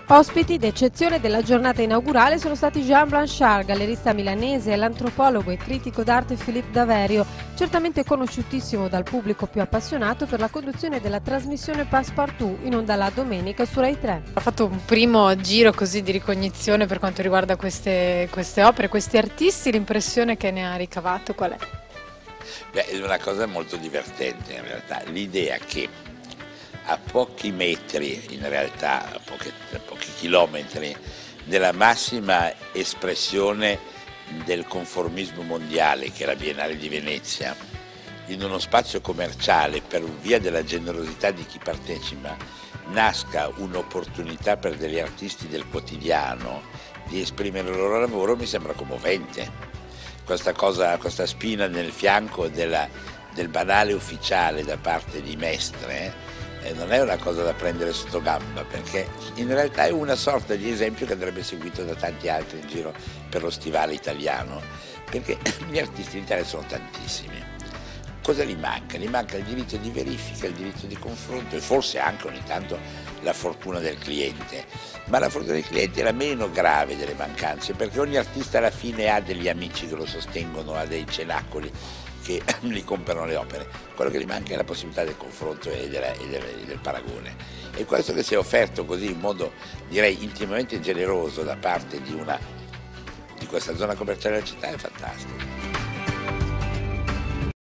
Ospiti d'eccezione della giornata inaugurale sono stati Jean Blanchard, gallerista milanese, e l'antropologo e critico d'arte Philippe Daverio, certamente conosciutissimo dal pubblico più appassionato per la conduzione della trasmissione Passepartout in onda la domenica su Rai 3. Ha fatto un primo giro così di ricognizione per quanto riguarda queste opere, questi artisti, l'impressione che ne ha ricavato qual è? Beh, è una cosa molto divertente in realtà, l'idea che a pochi metri, in realtà a pochi chilometri, della massima espressione del conformismo mondiale, che è la Biennale di Venezia, in uno spazio commerciale, per via della generosità di chi partecipa, nasca un'opportunità per degli artisti del quotidiano di esprimere il loro lavoro, mi sembra commovente. Questa spina nel fianco del banale ufficiale da parte di Mestre non è una cosa da prendere sotto gamba, perché in realtà è una sorta di esempio che andrebbe seguito da tanti altri in giro per lo stivale italiano, perché gli artisti in Italia sono tantissimi. Cosa gli manca? Gli manca il diritto di verifica, il diritto di confronto e forse anche ogni tanto la fortuna del cliente, ma la fortuna del cliente è la meno grave delle mancanze, perché ogni artista alla fine ha degli amici che lo sostengono, ha dei cenacoli che gli comprano le opere. Quello che gli manca è la possibilità del confronto e del paragone. E questo che si è offerto così in modo, direi, intimamente generoso da parte di questa zona commerciale della città è fantastico.